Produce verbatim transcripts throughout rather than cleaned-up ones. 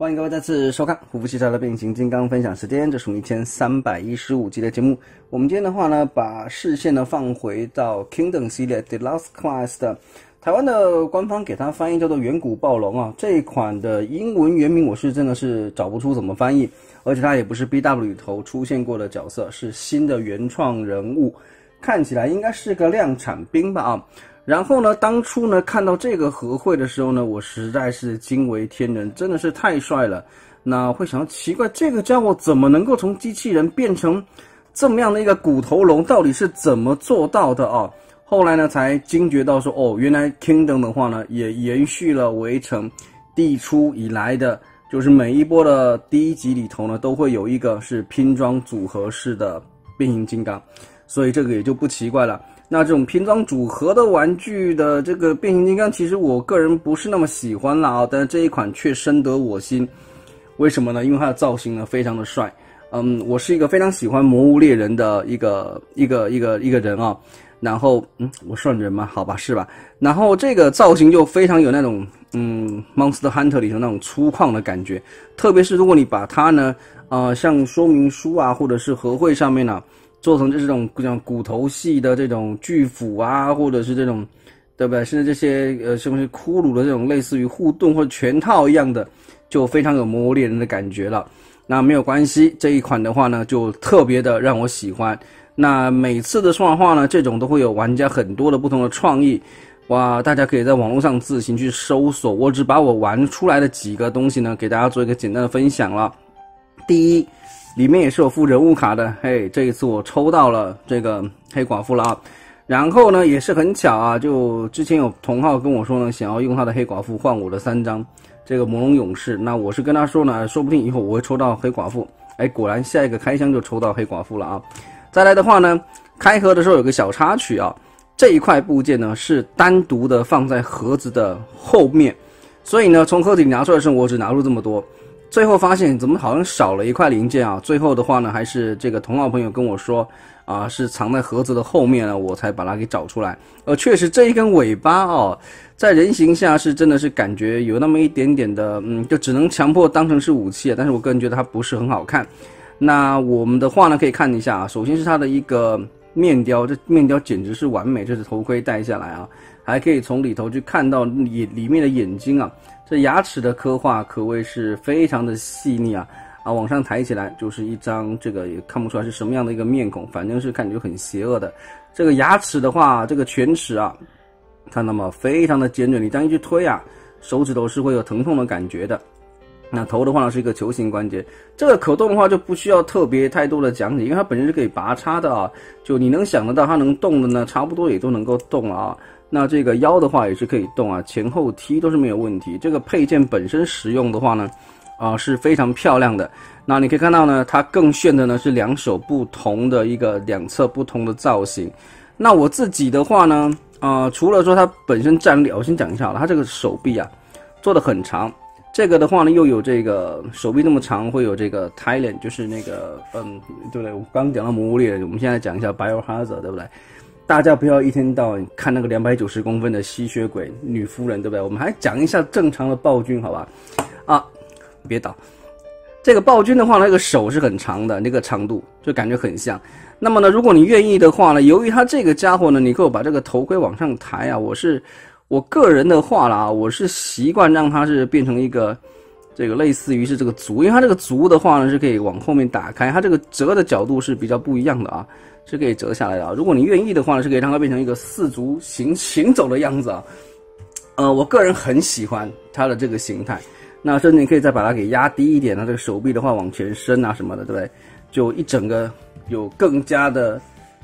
欢迎各位再次收看虎父汽车的变形金刚分享时间，这属于一千三百一十五集的节目。我们今天的话呢，把视线呢放回到 Kingdom 系列 Deluxe Class 的台湾的官方给它翻译叫做远古暴龙啊，这一款的英文原名我是真的是找不出怎么翻译，而且它也不是 B W 里头出现过的角色，是新的原创人物，看起来应该是个量产兵吧啊。然后呢，当初呢看到这个合绘的时候呢，我实在是惊为天人，真的是太帅了。那会想到奇怪，这个家伙怎么能够从机器人变成这么样的一个骨头龙，到底是怎么做到的啊？后来呢才惊觉到说，哦，原来 Kingdom 的话呢，也延续了围城递出以来的，就是每一波的第一集里头呢，都会有一个是拼装组合式的变形金刚，所以这个也就不奇怪了。那这种拼装组合的玩具的这个变形金刚，其实我个人不是那么喜欢啦啊，但是这一款却深得我心。为什么呢？因为它的造型呢非常的帅。嗯，我是一个非常喜欢魔物猎人的一个一个一个一个人啊。然后，嗯，我算人吗？好吧，是吧？然后这个造型就非常有那种嗯 Monster Hunter 里头那种粗犷的感觉，特别是如果你把它呢，呃，像说明书啊，或者是合绘上面呢、啊。做成就是这种这种骨头系的这种巨斧啊，或者是这种，对不对？甚至这些呃，什么是骷髅的这种类似于护盾或者拳套一样的，就非常有魔物猎人的感觉了。那没有关系，这一款的话呢，就特别的让我喜欢。那每次的说话呢，这种都会有玩家很多的不同的创意，哇！大家可以在网络上自行去搜索。我只把我玩出来的几个东西呢，给大家做一个简单的分享了。第一。里面也是有附人物卡的，嘿，这一次我抽到了这个黑寡妇了啊。然后呢，也是很巧啊，就之前有同好跟我说呢，想要用他的黑寡妇换我的三张这个魔龙勇士，那我是跟他说呢，说不定以后我会抽到黑寡妇。哎，果然下一个开箱就抽到黑寡妇了啊。再来的话呢，开盒的时候有个小插曲啊，这一块部件呢是单独的放在盒子的后面，所以呢，从盒子里拿出来的时候，我只拿出这么多。最后发现怎么好像少了一块零件啊！最后的话呢，还是这个同好朋友跟我说啊，是藏在盒子的后面呢，我才把它给找出来。呃，确实这一根尾巴哦，在人形下是真的是感觉有那么一点点的，嗯，就只能强迫当成是武器啊。但是我个人觉得它不是很好看。那我们的话呢，可以看一下啊，首先是它的一个面雕，这面雕简直是完美，这是头盔戴下来啊，还可以从里头去看到里里面的眼睛啊。这牙齿的刻画可谓是非常的细腻啊啊！往上抬起来就是一张，这个也看不出来是什么样的一个面孔，反正是感觉很邪恶的。这个牙齿的话，这个犬齿啊，它那么非常的尖锐，你这样一去推啊，手指头是会有疼痛的感觉的。那头的话呢是一个球形关节，这个可动的话就不需要特别太多的讲解，因为它本身是可以拔插的啊，就你能想得到它能动的呢，差不多也都能够动了啊。那这个腰的话也是可以动啊，前后踢都是没有问题。这个配件本身使用的话呢，啊、呃、是非常漂亮的。那你可以看到呢，它更炫的呢是两手不同的一个两侧不同的造型。那我自己的话呢，啊、呃、除了说它本身站立，我先讲一下好了，它这个手臂啊做得很长。这个的话呢，又有这个手臂那么长，会有这个 Thailand， 就是那个嗯，对不对？我刚刚讲到魔物猎人，我们现在讲一下 Biohazard， 对不对？大家不要一天到晚看那个两百九十公分的吸血鬼女夫人，对不对？我们还讲一下正常的暴君，好吧？啊，别倒。这个暴君的话呢，那个手是很长的，那个长度就感觉很像。那么呢，如果你愿意的话呢，由于它这个家伙呢，你给我把这个头盔往上抬啊，我是我个人的话啦，我是习惯让它是变成一个这个类似于是这个足，因为它这个足的话呢是可以往后面打开，它这个折的角度是比较不一样的啊。是可以折下来的啊！如果你愿意的话呢，是可以让它变成一个四足行行走的样子啊。呃，我个人很喜欢它的这个形态。那甚至你可以再把它给压低一点，它这个手臂的话往前伸啊什么的，对不对？就一整个有更加的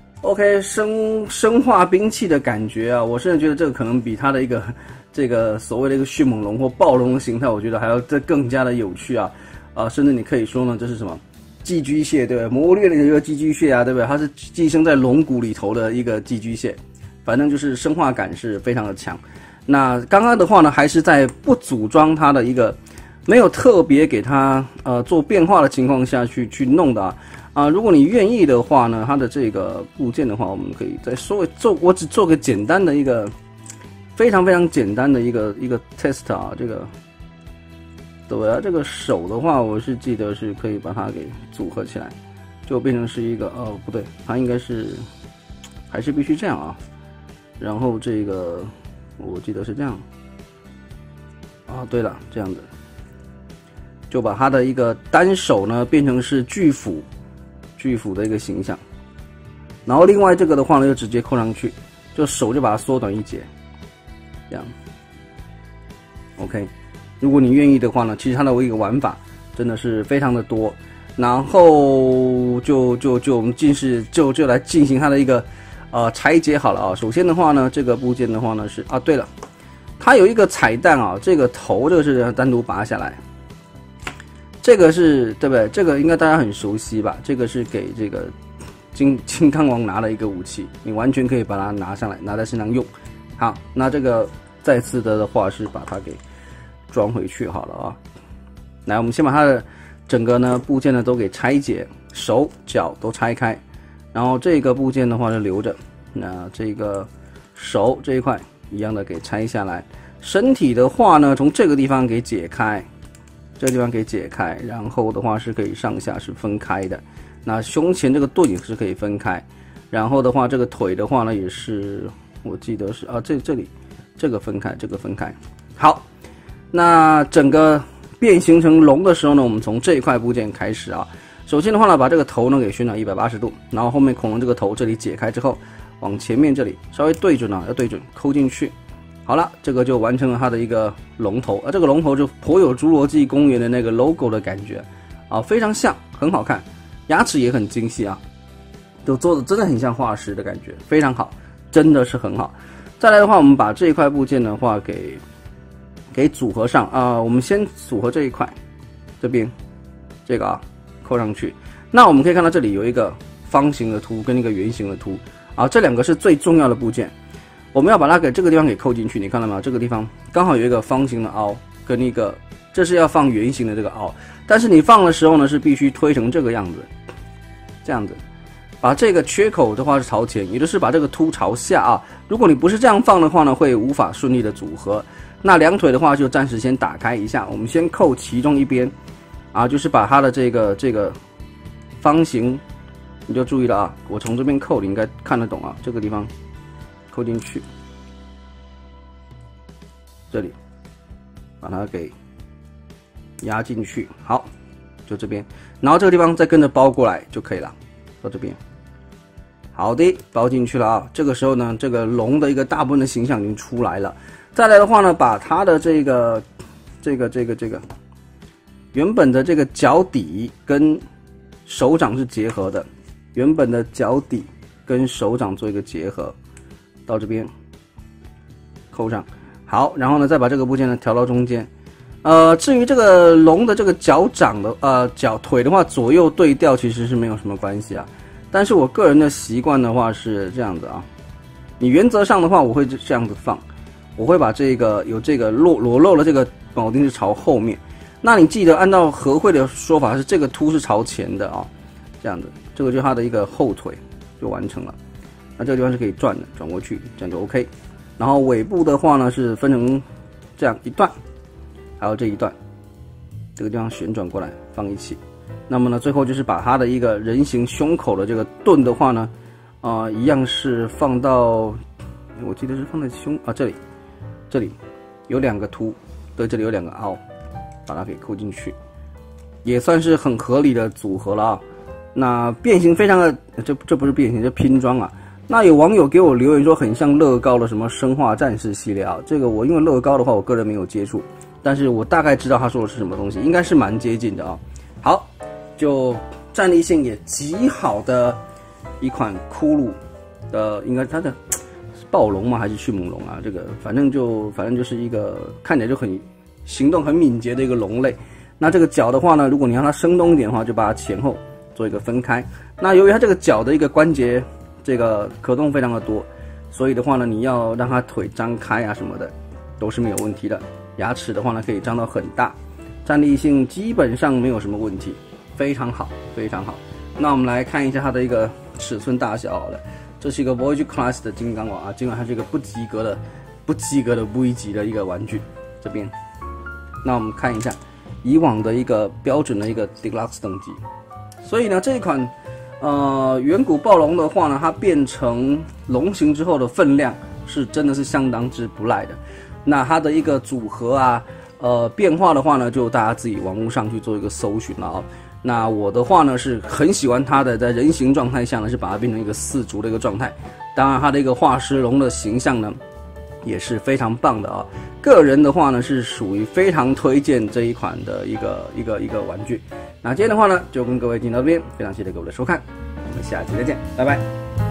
OK 生生化兵器的感觉啊！我甚至觉得这个可能比它的一个这个所谓的一个迅猛龙或暴龙的形态，我觉得还要这更加的有趣啊！啊、呃，甚至你可以说呢，这是什么？寄居蟹，对不对？魔物猎人有一个寄居蟹啊，对不对？它是寄生在龙骨里头的一个寄居蟹，反正就是生化感是非常的强。那刚刚的话呢，还是在不组装它的一个没有特别给它呃做变化的情况下去去弄的啊。啊、呃，如果你愿意的话呢，它的这个部件的话，我们可以再稍微做，我只做个简单的一个非常非常简单的一个一个 test 啊，这个对啊，这个手的话，我是记得是可以把它给组合起来，就变成是一个哦，不对，它应该是还是必须这样啊。然后这个我记得是这样啊。对了，这样子就把它的一个单手呢变成是巨斧，巨斧的一个形象。然后另外这个的话呢，就直接扣上去，就手就把它缩短一截，这样。OK。如果你愿意的话呢，其实它的一个玩法真的是非常的多，然后就就就我们进是就就来进行它的一个呃拆解好了啊。首先的话呢，这个部件的话呢是啊，对了，它有一个彩蛋啊，这个头这个是单独拔下来，这个是对不对？这个应该大家很熟悉吧？这个是给这个金金刚王拿的一个武器，你完全可以把它拿上来，拿在身上用。好，那这个再次的的话是把它给装回去好了啊。来，我们先把它的整个呢部件呢都给拆解，手脚都拆开，然后这个部件的话就留着，那这个手这一块一样的给拆下来，身体的话呢从这个地方给解开，这个地方给解开，然后的话是可以上下是分开的，那胸前这个盾也是可以分开，然后的话这个腿的话呢也是我记得是啊这这里这个分开，这个分开。好，那整个变形成龙的时候呢，我们从这一块部件开始啊。首先的话呢，把这个头呢给旋转一百八十度，然后后面恐龙这个头这里解开之后，往前面这里稍微对准啊，要对准抠进去。好了，这个就完成了它的一个龙头，而这个龙头就颇有侏罗纪公园的那个 logo 的感觉啊，非常像，很好看，牙齿也很精细啊，都做的真的很像化石的感觉，非常好，真的是很好。再来的话，我们把这一块部件的话给给组合上啊、呃，我们先组合这一块，这边这个啊扣上去。那我们可以看到这里有一个方形的凸跟一个圆形的凸啊，这两个是最重要的部件，我们要把它给这个地方给扣进去。你看到没有？这个地方刚好有一个方形的凹跟一个，这是要放圆形的这个凹，但是你放的时候呢是必须推成这个样子，这样子。把这个缺口的话是朝前，也就是把这个凸朝下啊。如果你不是这样放的话呢，会无法顺利的组合。那两腿的话就暂时先打开一下，我们先扣其中一边啊，就是把它的这个这个方形，你就注意了啊，我从这边扣，你应该看得懂啊，这个地方扣进去，这里把它给压进去，好，就这边，然后这个地方再跟着包过来就可以了，到这边。好的，包进去了啊。这个时候呢，这个龙的一个大部分的形象已经出来了。再来的话呢，把它的这个、这个、这个、这个原本的这个脚底跟手掌是结合的，原本的脚底跟手掌做一个结合，到这边扣上。好，然后呢，再把这个部件呢调到中间。呃，至于这个龙的这个脚掌的呃脚腿的话，左右对调其实是没有什么关系啊。但是我个人的习惯的话是这样子啊，你原则上的话我会这样子放，我会把这个有这个裸裸露的这个铆钉是朝后面，那你记得按照和会的说法是这个凸是朝前的啊，这样子，这个就是它的一个后腿就完成了。那这个地方是可以转的，转过去，这样就 OK。然后尾部的话呢是分成这样一段，还有这一段，这个地方旋转过来放一起。那么呢，最后就是把它的一个人形胸口的这个盾的话呢，啊、呃，一样是放到，我记得是放在胸啊这里，这里有两个凸，对，这里有两个凹，把它给扣进去，也算是很合理的组合了啊。那变形非常的，这这不是变形，这拼装啊。那有网友给我留言说很像乐高的什么生化战士系列啊，这个我因为乐高的话我个人没有接触，但是我大概知道他说的是什么东西，应该是蛮接近的啊。好。就站立性也极好的一款骷髅的，应该它的暴龙吗？还是迅猛龙啊？这个反正就反正就是一个看起来就很行动很敏捷的一个龙类。那这个脚的话呢，如果你让它生动一点的话，就把它前后做一个分开。那由于它这个脚的一个关节这个可动非常的多，所以的话呢，你要让它腿张开啊什么的都是没有问题的。牙齿的话呢，可以张到很大，站立性基本上没有什么问题。非常好，非常好。那我们来看一下它的一个尺寸大小好了。这是一个 Voyage Class 的金刚王啊，尽管它是一个不及格的、不及格的 V 级的一个玩具。这边，那我们看一下， 以往的一个标准的一个 Deluxe 等级。所以呢，这一款呃远古暴龙的话呢，它变成龙形之后的分量是真的是相当之不赖的。那它的一个组合啊，呃变化的话呢，就大家自己网络上去做一个搜寻了啊。那我的话呢是很喜欢它的在人形状态下呢，是把它变成一个四足的一个状态。当然，它的一个化石龙的形象呢，也是非常棒的啊。个人的话呢，是属于非常推荐这一款的一个一个一个玩具。那今天的话呢，就跟各位进到这边，非常谢谢各位的收看，我们下期再见，拜拜。